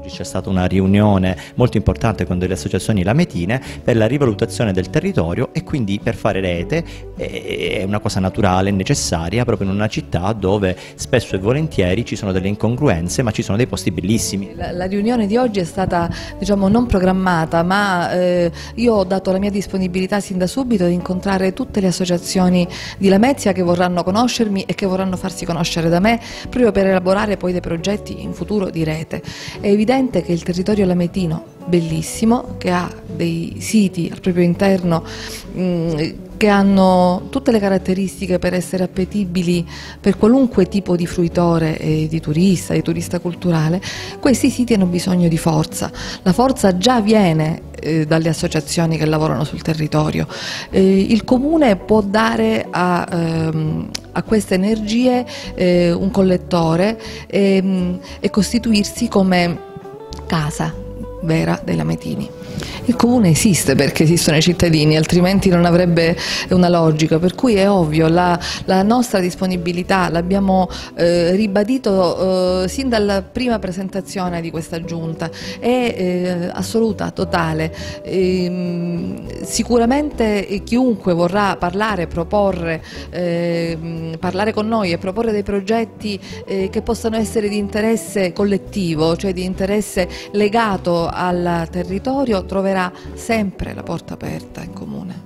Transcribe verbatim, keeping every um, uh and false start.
oggi c'è stata una riunione molto importante con delle associazioni lametine per la rivalutazione del territorio e quindi per fare rete. È una cosa naturale e necessaria proprio in una città dove spesso e volentieri ci sono delle incongruenze, ma ci sono dei posti bellissimi. La, la riunione di oggi è stata, diciamo, non programmata, ma eh, io ho dato la mia disponibilità sin da subito di incontrare tutte le associazioni di Lamezia che vorranno conoscermi e che vorranno farsi conoscere da me, proprio per elaborare poi dei progetti in futuro di rete. È evidente che il territorio lametino, bellissimo, che ha dei siti al proprio interno mh, che hanno tutte le caratteristiche per essere appetibili per qualunque tipo di fruitore e di turista, di turista culturale. Questi siti hanno bisogno di forza. La forza già viene eh, dalle associazioni che lavorano sul territorio. Eh, il Comune può dare a, ehm, a queste energie eh, un collettore e, e costituirsi come casa vera dei lametini. Il Comune esiste perché esistono i cittadini, altrimenti non avrebbe una logica, per cui è ovvio, la, la nostra disponibilità l'abbiamo eh, ribadito eh, sin dalla prima presentazione di questa giunta, è eh, assoluta, totale. E, sicuramente chiunque vorrà parlare, proporre, eh, parlare con noi e proporre dei progetti eh, che possano essere di interesse collettivo, cioè di interesse legato al territorio, troverà sempre la porta aperta in Comune.